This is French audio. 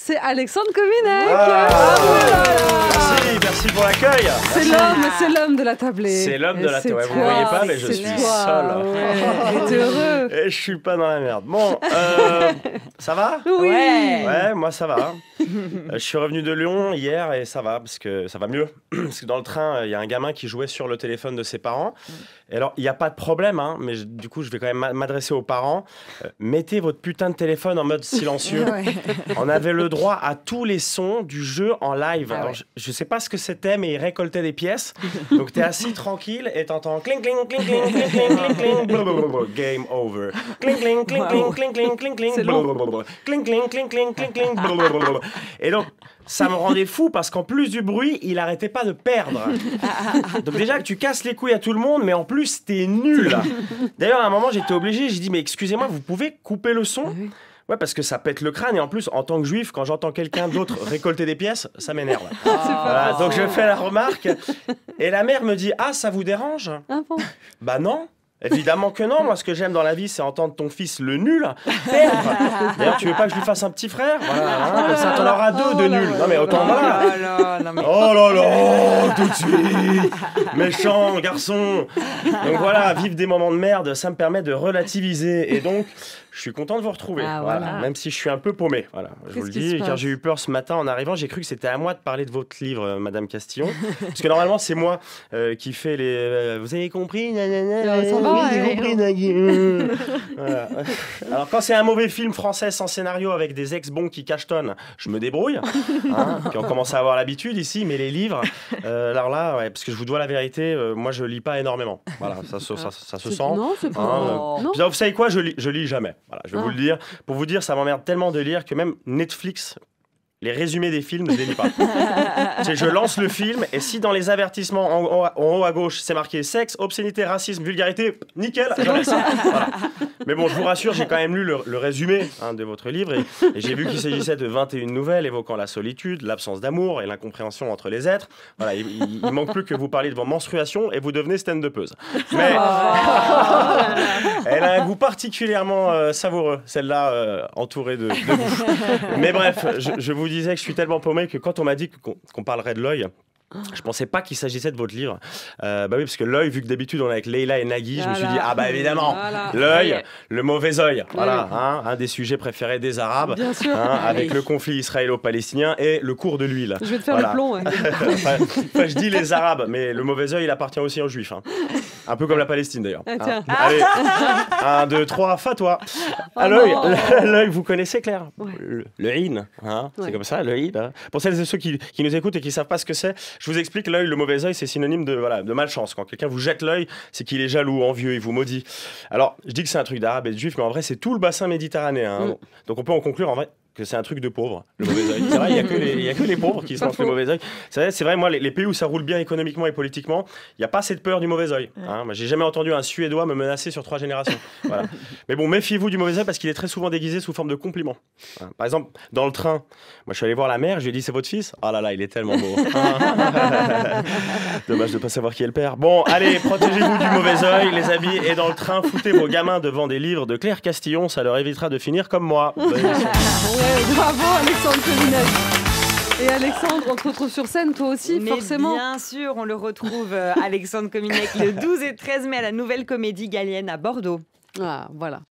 c'est Alexandre Kominek. Merci pour l'accueil. C'est l'homme de la tablée. C'est l'homme de la tablée. Vous ne voyez pas, mais je suis seul. T'es heureux. Et je suis pas dans la merde. Bon, ça va? Oui. Ouais, moi ça va. Je suis revenu de Lyon hier et ça va, parce que ça va mieux. Parce que dans le train, il y a un gamin qui jouait sur le téléphone de ses parents. Et alors, il n'y a pas de problème, hein, mais du coup, je vais quand même m'adresser aux parents. Mettez votre putain de téléphone en mode silencieux. On avait le droit à tous les sons du jeu en live. Alors, je sais pas ce que c'était, mais il récoltait des pièces. Donc, t'es assis tranquille et t'entends cling, cling, cling, cling, cling, cling, cling, cling, blablabla, game over. Cling, cling, cling, cling, cling, cling, cling, cling, blablabla, cling, cling, cling, cling, cling, cling, blablabla. Et donc, ça me rendait fou parce qu'en plus du bruit, il arrêtait pas de perdre. Donc déjà que tu casses les couilles à tout le monde, mais en plus, t'es nul. D'ailleurs, à un moment, j'étais obligé, j'ai dit, mais excusez-moi, vous pouvez couper le son ? Ouais, parce que ça pète le crâne. Et en plus, en tant que juif, quand j'entends quelqu'un d'autre récolter des pièces, ça m'énerve. Voilà, donc je fais la remarque. Et la mère me dit, ah, ça vous dérange ? Bah non. Évidemment que non, moi ce que j'aime dans la vie c'est entendre ton fils le nul perdre. D'ailleurs tu veux pas que je lui fasse un petit frère ? Voilà, hein, comme ça t'en auras deux de nuls. Non mais autant voilà. Oh là là, tout de suite. Méchant garçon. Donc voilà, vivre des moments de merde, ça me permet de relativiser. Et donc je suis content de vous retrouver, voilà. Même si je suis un peu paumé. Voilà. Je vous le dis, car j'ai eu peur ce matin en arrivant. J'ai cru que c'était à moi de parler de votre livre, Madame Castillon. Parce que normalement, c'est moi qui fais les... vous avez compris Voilà. Alors, quand c'est un mauvais film français sans scénario avec des ex-bons qui cachetonnent, je me débrouille. Hein, puis on commence à avoir l'habitude ici. Mais les livres, alors là, ouais, parce que je vous dois la vérité, moi, je lis pas énormément. Voilà, ça se sent. Non, c'est pas... non. Vous savez quoi, je lis jamais. Voilà, je vais vous le dire. Pour vous dire, ça m'emmerde tellement de lire que même Netflix, les résumés des films, je les lis pas. Je lance le film et si dans les avertissements en haut à gauche, c'est marqué sexe, obscénité, racisme, vulgarité, nickel, je laisse. Voilà. Mais bon, je vous rassure, j'ai quand même lu le résumé de votre livre et j'ai vu qu'il s'agissait de 21 nouvelles évoquant la solitude, l'absence d'amour et l'incompréhension entre les êtres. Voilà, il manque plus que vous parliez de vos menstruations et vous devenez stand-upeuse. Mais elle a un goût particulièrement savoureux, celle-là entourée de vous. Mais bref, je vous disais que je suis tellement paumé que quand on m'a dit qu'on parlerait de l'œil, je pensais pas qu'il s'agissait de votre livre. Bah oui, parce que l'œil, vu que d'habitude on est avec Leïla et Nagui, je me suis dit, ah bah évidemment, l'œil, le mauvais œil. Voilà, hein, un des sujets préférés des Arabes, avec le conflit israélo-palestinien et le cours de l'huile. Je vais te faire le plomb. Enfin, je dis les Arabes, mais le mauvais œil, il appartient aussi aux Juifs. Hein. Un peu comme la Palestine d'ailleurs. Allez, 1, 2, 3, fatwa. À l'œil, vous connaissez Claire ? Le in, hein, c'est comme ça, le in. Hein. Pour celles et ceux qui nous écoutent et qui ne savent pas ce que c'est, je vous explique, l'œil, le mauvais œil, c'est synonyme de malchance. Quand quelqu'un vous jette l'œil, c'est qu'il est jaloux, envieux, il vous maudit. Alors, je dis que c'est un truc d'arabe et de juif, mais en vrai, c'est tout le bassin méditerranéen. Hein. Donc on peut en conclure en vrai que c'est un truc de pauvre, le mauvais œil. C'est vrai, il y a que les pauvres qui se lancent le mauvais œil. C'est vrai, moi, les pays où ça roule bien économiquement et politiquement, il n'y a pas cette peur du mauvais œil. Hein. Moi, j'ai jamais entendu un Suédois me menacer sur 3 générations. Voilà. Mais bon, méfiez-vous du mauvais œil parce qu'il est très souvent déguisé sous forme de compliment. Hein. Par exemple, dans le train, moi, je suis allé voir la mère, je lui ai dit, c'est votre fils ? Ah là là, il est tellement beau. Dommage de ne pas savoir qui est le père. Bon, allez, protégez-vous du mauvais œil, les amis, et dans le train, foutez vos gamins devant des livres de Claire Castillon, ça leur évitera de finir comme moi. Bravo Alexandre Kominek. Et Alexandre, on te retrouve sur scène, toi aussi, forcément. Bien sûr, on le retrouve, Alexandre Kominek, le 12 et 13 mai à la Nouvelle Comédie Gallienne à Bordeaux. Ah, voilà.